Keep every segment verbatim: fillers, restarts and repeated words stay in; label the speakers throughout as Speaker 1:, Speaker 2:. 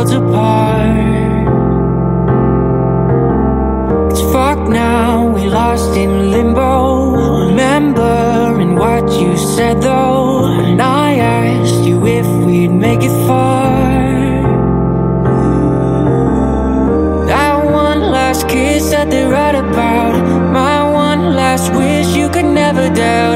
Speaker 1: worlds apart. 'Cause fuck now, we lost in limbo, remembering what you said though, when I asked you if we'd make it far. That one last kiss that they write about, my one last wish you could never doubt.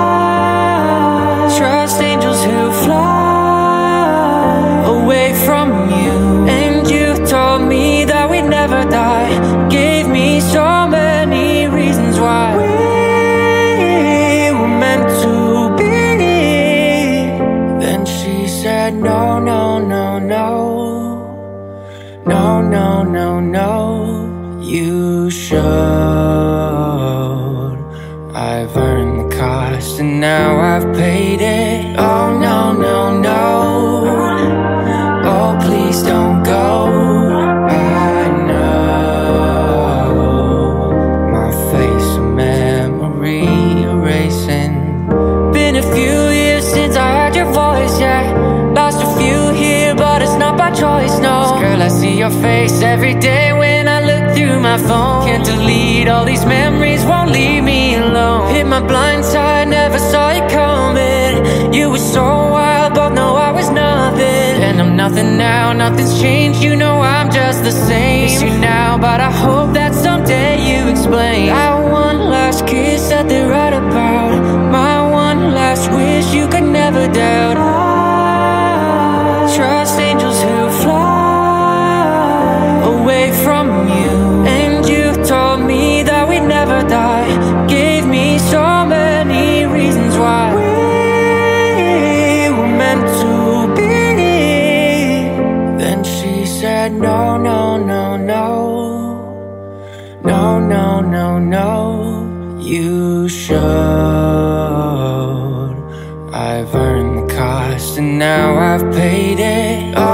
Speaker 1: I trust angels who fly away from you, and you told me that we'd never die. Gave me so many reasons why we were meant to be. Then she said no, no, no, no, no, no, no, no. You showed I've earned the cost, and now I've paid it. Oh no, no, no, oh please don't go. I know my face a memory erasing. Been a few years since I heard your voice, yeah. Lost a few here, but it's not by choice, no. 'Cause girl, I see your face every day when I look through my phone. Can't delete all these memories, won't leave me alone. Hit my blind side, never saw you coming. You were so wild, both know I was nothing. And I'm nothing now, nothing's changed, you know I'm just the same. Miss you now, but I hope that someday you explain. That one last kiss that they write about, my one last wish you could never doubt. I trust angels who fly away from you, and you told me that we'd never die. Gave me so many reasons why we were meant to be. Then she said no, no, no, no, no, no, no, no. You showed I've earned the cost, and now I've paid it.